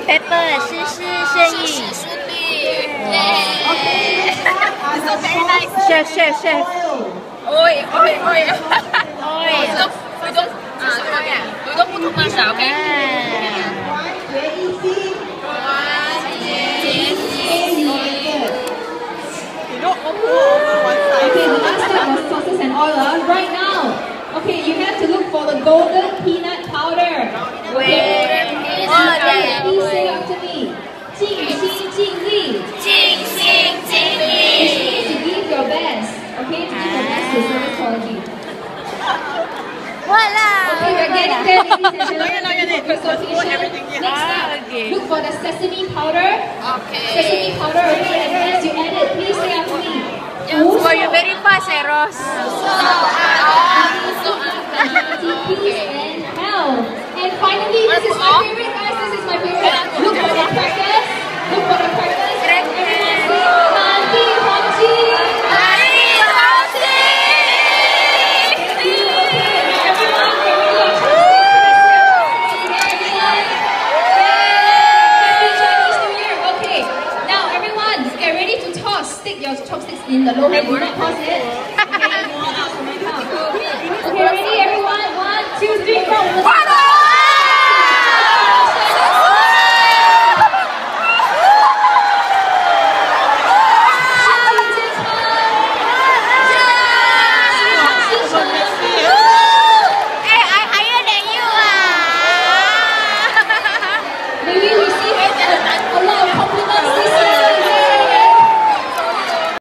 Pepper 事事顺意。 顺利。So very nice. Chef. Oi. Oi. We don't put too much, okay? Okay, the last step was sauces and oil. Right now, okay, you have to look for the golden peanut powder. Okay, please say after me. 尽心尽力. Which means to give your best. Okay, to give your best to service quality. Okay, we're getting there, ladies and gentlemen. Next step, look for the sesame powder. Okay. Sesame powder, okay, and as you add it, please say after me. Oh, you're very fast, Ross. And health. And finally, this is my favorite, guys. This is my favorite. Look for the crackers. Look for the crackers. Stick your chopsticks in the low head.